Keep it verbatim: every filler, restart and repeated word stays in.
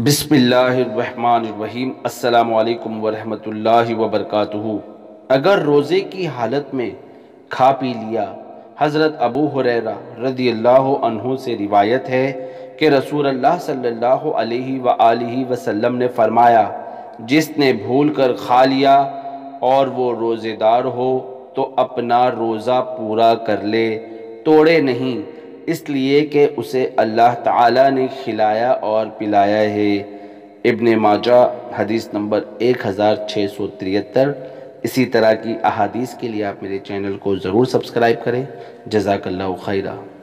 बिस्मिल्लाहिर्रहमानिर्रहीम। अस्सलामु अलैकुम वरहमतुल्लाहि वबरकातुहू। अगर रोज़े की हालत में खा पी लिया। हज़रत अबू हुरैरा रज़ियल्लाहु अन्हु से रिवायत है कि रसूलुल्लाह सल्लल्लाहु अलैहि व आलिहि वसल्लम ने फरमाया, जिसने भूल कर खा लिया और वो रोज़ेदार हो तो अपना रोज़ा पूरा कर ले, तोड़े नहीं, इसलिए कि उसे अल्लाह ताला ने खिलाया और पिलाया है। इब्ने माजा हदीस नंबर एक हज़ार छः सौ तिहत्तर। इसी तरह की अहादीस के लिए आप मेरे चैनल को ज़रूर सब्सक्राइब करें। जज़ाकल्लाहु खैरा।